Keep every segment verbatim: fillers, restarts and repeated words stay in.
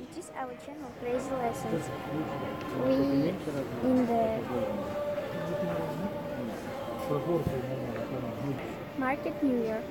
It is our channel Crazy Lessons. We in the Market New York.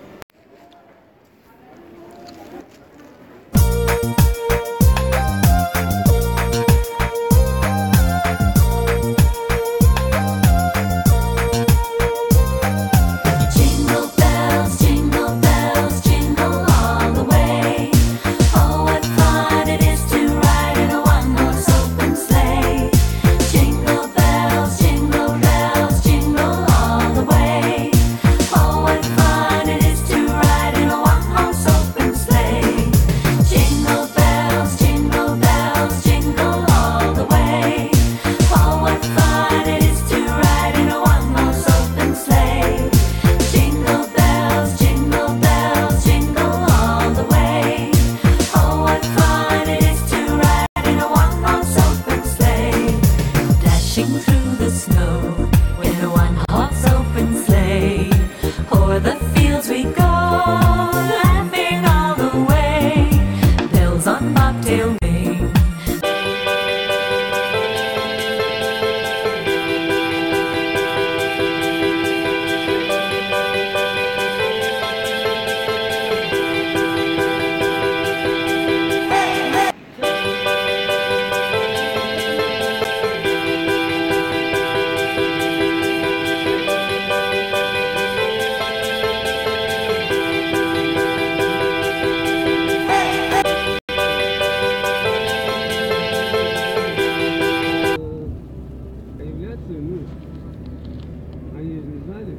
Through the snow in a one horse open sleigh, o'er the fields we go, laughing all the way. Bells on bobtail ring. Они же не знали.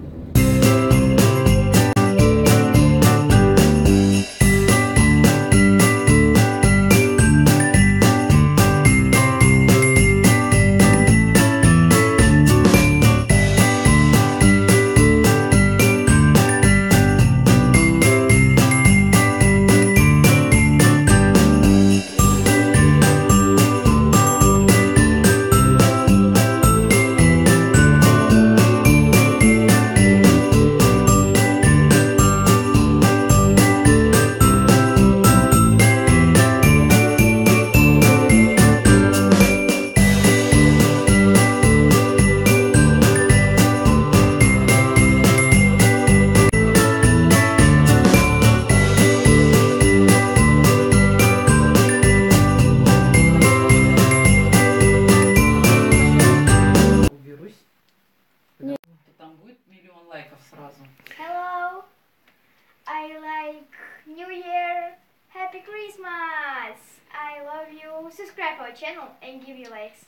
Там будет миллион лайков сразу. Hello, I like New Year. Happy Christmas. I love you. Subscribe our channel and give you likes.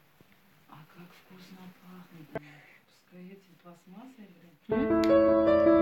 А как вкусно пахнет. Пускай эти пластмассы, блин.